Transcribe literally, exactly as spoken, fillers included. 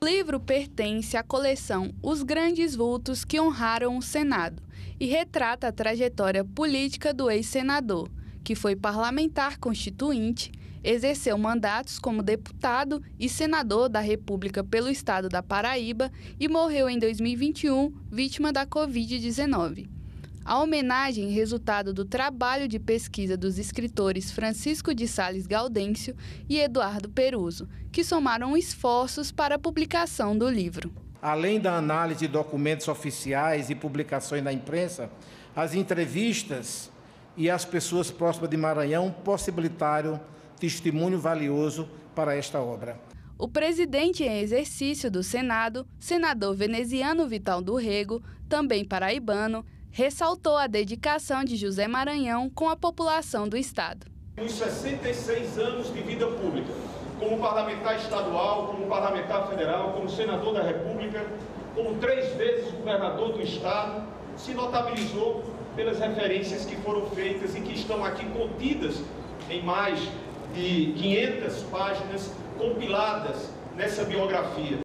livro pertence à coleção Os Grandes Vultos que Honraram o Senado e retrata a trajetória política do ex-senador, que foi parlamentar constituinte, exerceu mandatos como deputado e senador da República pelo estado da Paraíba e morreu em dois mil e vinte e um, vítima da covid dezenove. A homenagem é resultado do trabalho de pesquisa dos escritores Francisco de Sales Gaudêncio e Eduardo Peruso, que somaram esforços para a publicação do livro. Além da análise de documentos oficiais e publicações na imprensa, as entrevistas e as pessoas próximas de Maranhão possibilitaram testemunho valioso para esta obra. O presidente em exercício do Senado, senador veneziano Vital do Rego, também paraibano, ressaltou a dedicação de José Maranhão com a população do estado. Nos sessenta e seis anos de vida pública, como parlamentar estadual, como parlamentar federal, como senador da República, como três vezes governador do estado, se notabilizou pelas referências que foram feitas e que estão aqui contidas em mais de quinhentas páginas compiladas nessa biografia.